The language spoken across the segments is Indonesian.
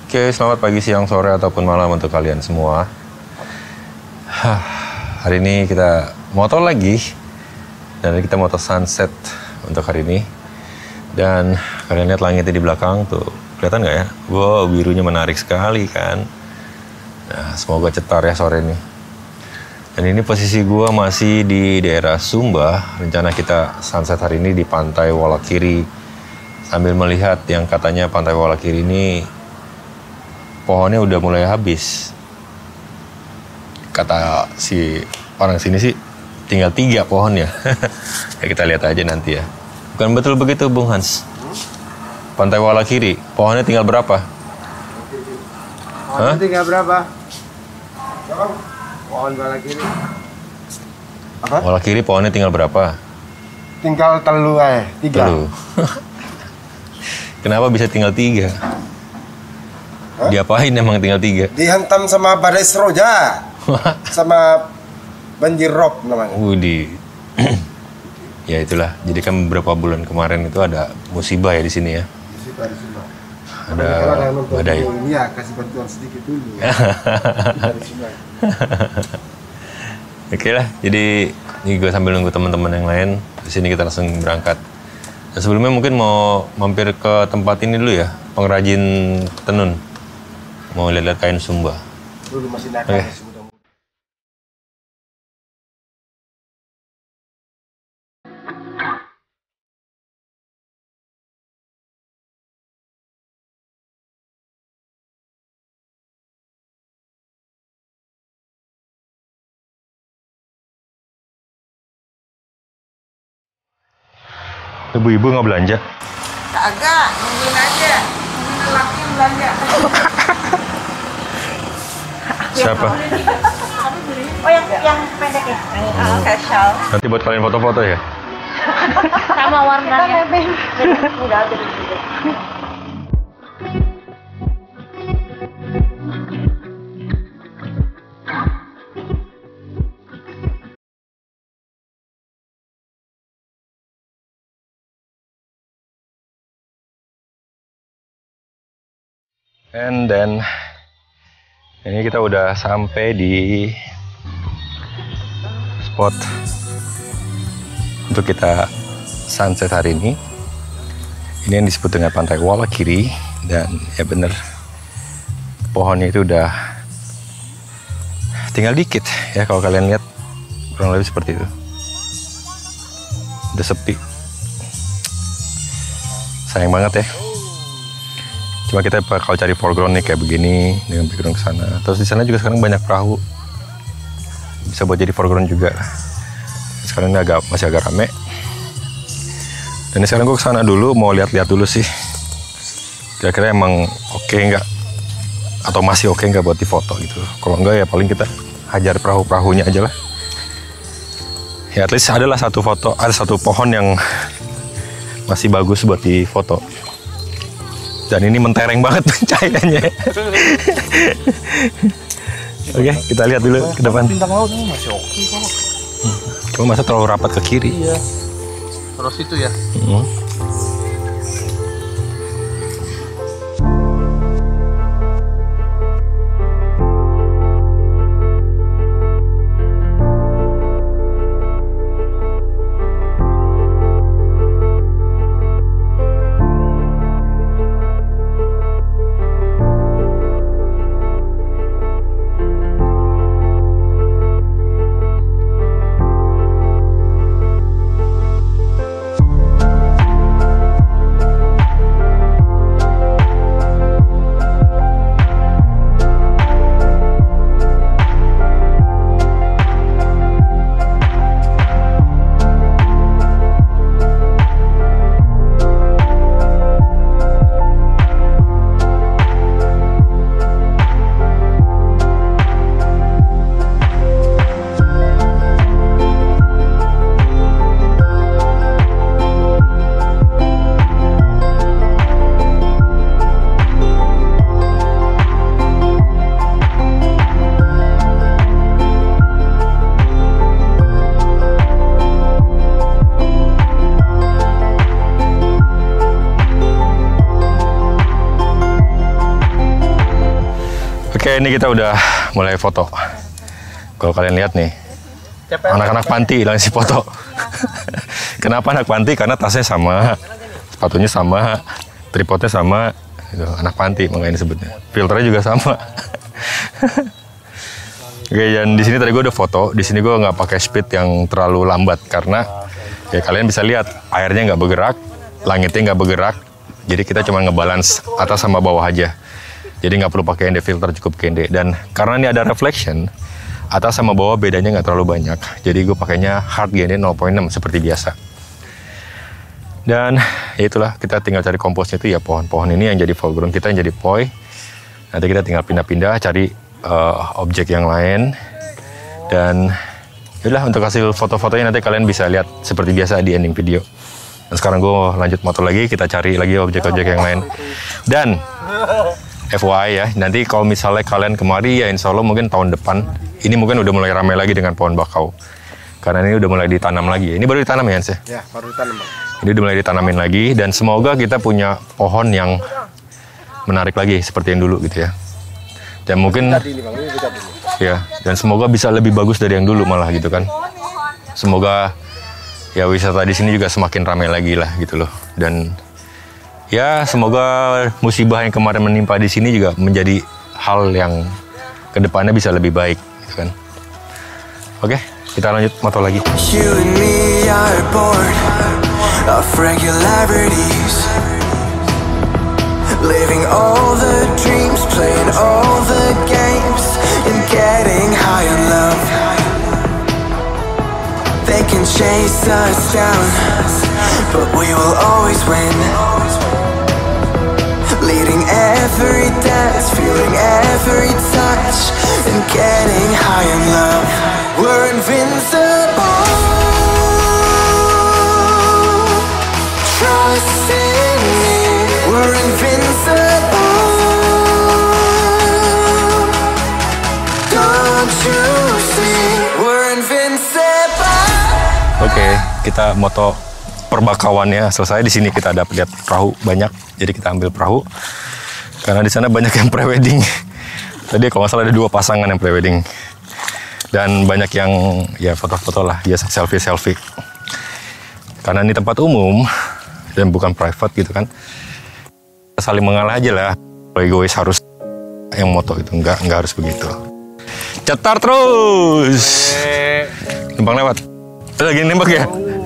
Oke, selamat pagi, siang, sore, ataupun malam untuk kalian semua. Hari ini kita moto lagi. Dan kita moto sunset untuk hari ini. Dan kalian lihat langitnya di belakang tuh. Kelihatan nggak ya? Wow, birunya menarik sekali kan. Nah, semoga cetar ya sore ini. Dan ini posisi gue masih di daerah Sumba. Rencana kita sunset hari ini di Pantai Wolakiri. Sambil melihat yang katanya Pantai Wolakiri ini pohonnya udah mulai habis. Kata si orang sini sih tinggal 3 pohonnya. Ya kita lihat aja nanti ya. Bukan betul begitu Bung Hans? Pantai Wolakiri, pohonnya tinggal berapa? Pohonnya tinggal berapa? Pohon Wolakiri. Apa? Wolakiri pohonnya tinggal berapa? Tinggal 3. Telu. Kenapa bisa tinggal 3? Hah? Diapain emang tinggal 3? Dihantam sama badai seroja. Sama banjir rob namanya. Wudi. Ya itulah. Jadi kan beberapa bulan kemarin itu ada musibah ya di sini ya. Musibah di Sumba. Ada badai. Iya, kasih bantuan sedikit dulu. Oke lah, jadi ini gue sambil nunggu teman-teman yang lain. Di sini kita langsung berangkat. Dan sebelumnya mungkin mau mampir ke tempat ini dulu ya, pengrajin tenun. Mau lihat-lihat kain Sumba. Dulu masih nakal. Oke. Ibu-ibu nggak belanja? Kagak, nungguin aja. Nungguin laki yang belanja. Siapa? Oh yang pendek ya? Casual. Nanti buat kalian foto-foto ya? Sama warnanya. Udah ada di situ. And then ini kita udah sampai di spot untuk kita sunset hari ini. Ini yang disebut dengan Pantai Wolakiri. Dan ya bener, pohonnya itu udah tinggal dikit ya. Kalau kalian lihat kurang lebih seperti itu. Udah sepi. Sayang banget ya. Cuma kita bakal cari foreground nih kayak begini dengan background ke sana. Terus di sana juga sekarang banyak perahu. Bisa buat jadi foreground juga. Sekarang ini masih agak rame. Dan sekarang gue kesana dulu mau lihat-lihat dulu sih. Kira-kira emang oke nggak? Atau masih oke nggak buat difoto gitu. Kalau enggak ya paling kita hajar perahu-perahunya aja lah. Ya at least adalah satu foto, ada satu pohon yang masih bagus buat difoto. Dan ini mentereng banget cahayanya. Oke, kita lihat dulu ke depan. Bintang laut ini masih oke kok. Cuma masa terlalu rapat ke kiri. Iya. Terus itu ya. Oke, ini kita udah mulai foto. Kalau kalian lihat nih, anak-anak panti lah si foto. Kenapa anak panti? Karena tasnya sama, sepatunya sama, tripodnya sama. Gitu. Anak panti makanya disebutnya. Filternya juga sama. Oke, dan di sini tadi gue udah foto. Di sini gue nggak pakai speed yang terlalu lambat karena ya kalian bisa lihat airnya nggak bergerak, langitnya nggak bergerak. Jadi kita cuma ngebalance atas sama bawah aja. Jadi nggak perlu pakai ND filter, cukup ND. Dan karena ini ada reflection, atas sama bawah bedanya nggak terlalu banyak. Jadi gue pakainya hard GND 0.6 seperti biasa. Dan ya itulah, kita tinggal cari komposnya itu ya pohon-pohon ini yang jadi foreground kita, yang jadi poi. Nanti kita tinggal pindah-pindah cari objek yang lain. Dan yaudah, untuk hasil foto-fotonya nanti kalian bisa lihat seperti biasa di ending video. Dan sekarang gue lanjut motor lagi, kita cari lagi objek-objek yang lain. Dan FYI ya, nanti kalau misalnya kalian kemari ya insya Allah mungkin tahun depan, ini mungkin udah mulai ramai lagi dengan pohon bakau. Karena ini udah mulai ditanam lagi. Ini baru ditanam ya Hans? Ya, baru ditanam. Ini udah mulai ditanamin lagi, dan semoga kita punya pohon yang menarik lagi seperti yang dulu gitu ya. Dan mungkin ya, dan semoga bisa lebih bagus dari yang dulu malah gitu kan. Semoga ya wisata di sini juga semakin ramai lagi lah gitu loh. Dan ya semoga musibah yang kemarin menimpa di sini juga menjadi hal yang kedepannya bisa lebih baik gitu kan. Oke, kita lanjut moto lagi. You and me are bored of regularities, living all the dreams, playing all the games, and getting high on love. They can chase us down, but we will always win. Leading every dance, feeling every touch, and getting high on love. We're invincible. Trust in me. We're invincible. Don't you see? We're invincible. Oke, kita moto perbakauannya selesai. Di sini kita dapat lihat perahu banyak, jadi kita ambil perahu karena di sana banyak yang prewedding. Tadi kalau nggak salah ada 2 pasangan yang prewedding, dan banyak yang ya foto-foto lah, biasa selfie. Karena ini tempat umum dan bukan private gitu kan, saling mengalah aja lah. Egois harus yang moto itu, nggak harus begitu. Cetar terus, numpang lewat. Lagi nembak ya.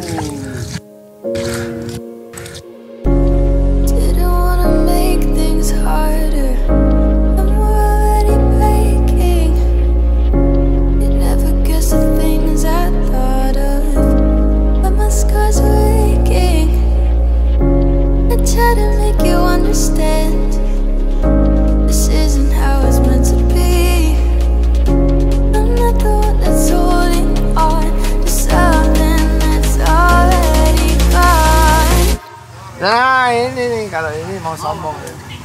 Nah, ini nih, kalau ini mau sombong.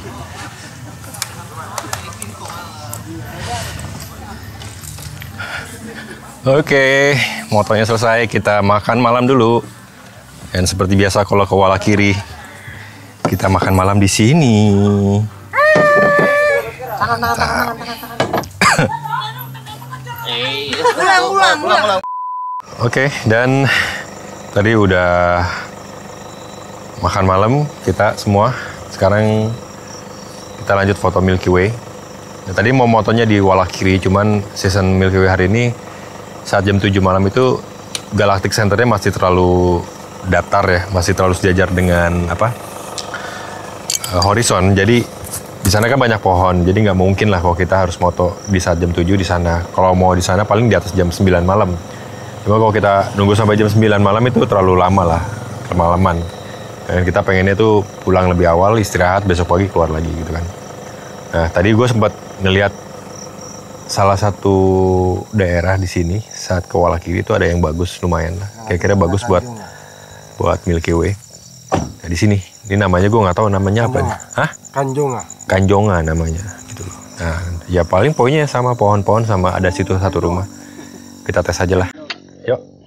Oke, motonya selesai, kita makan malam dulu. Dan seperti biasa kalau ke Wallakiri, kita makan malam di sini. Pulang. Oke, dan tadi udah makan malam kita semua. Sekarang kita lanjut foto Milky Way. Nah, tadi mau motonya di Wallakiri, cuman season Milky Way hari ini saat jam 7 malam itu Galactic Centernya masih terlalu datar ya, masih terlalu sejajar dengan horizon. Jadi di sana kan banyak pohon, jadi nggak mungkin lah kalau kita harus moto di saat jam 7 di sana. Kalau mau di sana paling di atas jam 9 malam. Cuma kalau kita nunggu sampai jam 9 malam itu terlalu lama lah, kemalaman. Dan kita pengennya tuh pulang lebih awal, istirahat, besok pagi keluar lagi gitu kan. Nah, tadi gue sempat ngeliat salah satu daerah di sini saat ke Wallakiri itu ada yang bagus, lumayan lah. Kira-kira bagus buat Milky Way. Nah, di sini, ini namanya gue nggak tahu namanya apa nih. Hah? Kanjonga. Kanjonga namanya gitu loh. Nah, ya paling poinnya sama pohon-pohon, sama ada situ satu rumah. Kita tes aja lah. Yuk.